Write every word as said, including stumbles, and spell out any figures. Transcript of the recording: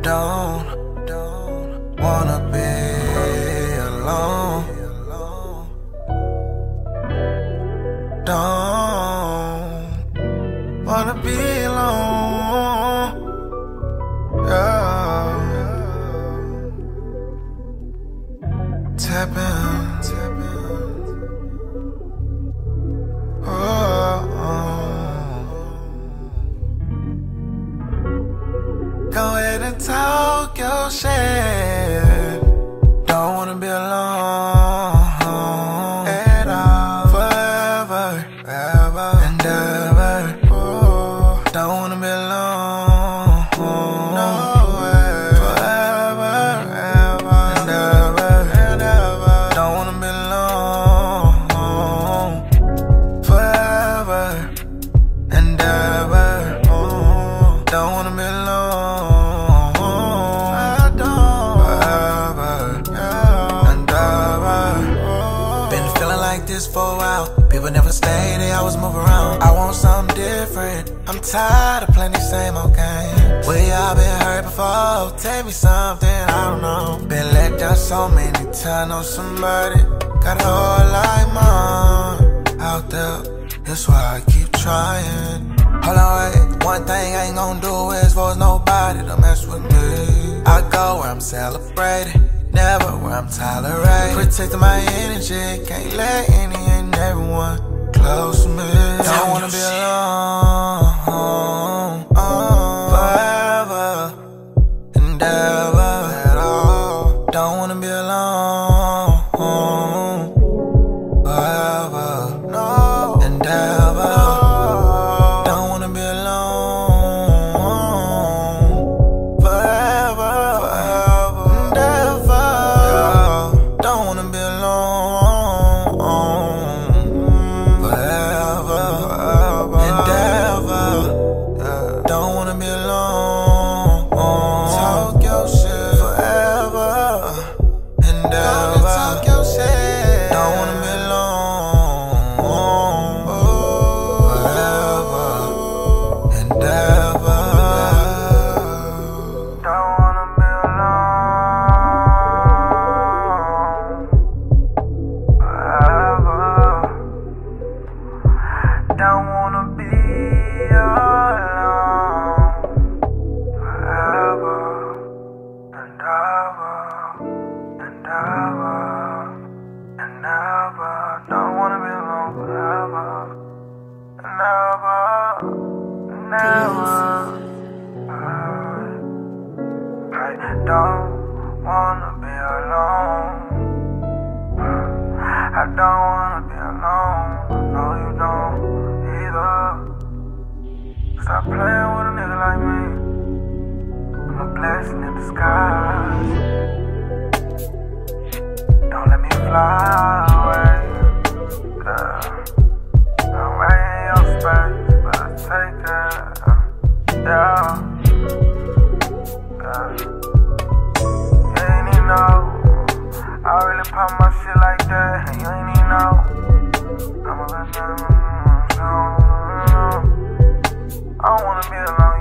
don't, don't wanna be alone. Don't wanna be alone. Yeah. Tap in, tap in. Oh, go ahead and talk your shit. Don't wanna be alone at all. Forever, ever, and ever. Oh, don't wanna be alone. No way. Forever, ever, and ever, and ever. Don't wanna be alone. Forever, and ever. Oh, don't wanna be alone. This for a while, people never stay, they always move around. I want something different, I'm tired of playing the same old game. We all been hurt before, tell me something, I don't know. Been let down so many times, know somebody got a heart like mine out there, that's why I keep trying. Hold on, wait, one thing I ain't gon' do is force nobody to mess with me. I go where I'm celebrated, never where I'm tolerated. Protecting my energy, can't let any and everyone close to me. Don't wanna be alone, uh, forever and ever at all. Don't wanna be alone, forever, no, and ever. Don't wanna be alone, forever, forever and ever. Don't wanna be alone, forever, forever and ever. Don't wanna be alone. Talk your shit forever and ever. Talk your shit. Don't wanna be alone, forever and ever. Don't wanna be alone, forever. Don't wanna be alone, forever and ever, and ever, and ever. Don't wanna be alone forever, and ever, and ever. I don't wanna be alone. I don't wanna be alone. No, you don't either. Stop playing with a nigga like me. I'm a blessing in disguise. Don't let me fly away, girl. I'm right in your space, but I take it. Yeah, yeah. You ain't even know I really pop my shit like that, and you ain't even know I'm a good man, so I don't wanna be alone.